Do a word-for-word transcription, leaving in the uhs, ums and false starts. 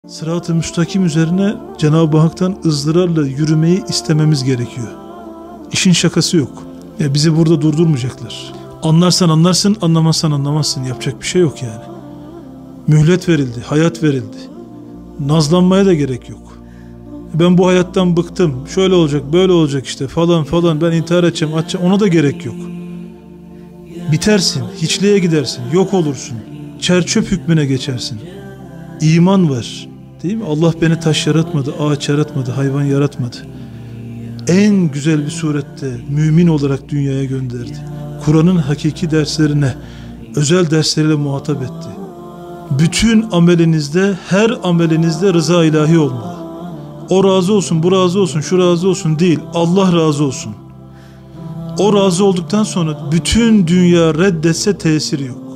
Sırat-ı müstakim üzerine Cenab-ı Hak'tan ızdırarla yürümeyi istememiz gerekiyor. İşin şakası yok. Ya bizi burada durdurmayacaklar. Anlarsan anlarsın, anlamazsan anlamazsın. Yapacak bir şey yok yani. Mühlet verildi, hayat verildi. Nazlanmaya da gerek yok. Ben bu hayattan bıktım, şöyle olacak, böyle olacak işte falan falan, ben intihar edeceğim, atacağım, ona da gerek yok. Bitersin, hiçliğe gidersin, yok olursun, çerçöp hükmüne geçersin. İman var, değil mi? Allah beni taş yaratmadı, ağaç yaratmadı, hayvan yaratmadı. En güzel bir surette mümin olarak dünyaya gönderdi. Kur'an'ın hakiki derslerine, özel dersleriyle muhatap etti. Bütün amelinizde, her amelinizde rıza ilahi olmalı. O razı olsun, bu razı olsun, şu razı olsun değil, Allah razı olsun. O razı olduktan sonra bütün dünya reddetse tesiri yok.